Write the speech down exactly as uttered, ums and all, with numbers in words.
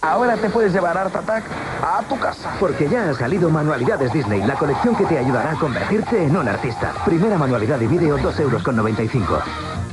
Ahora te puedes llevar Art Attack a tu casa. Porque ya ha salido Manualidades Disney, la colección que te ayudará a convertirte en un artista. Primera manualidad de vídeo, dos euros con noventa y cinco.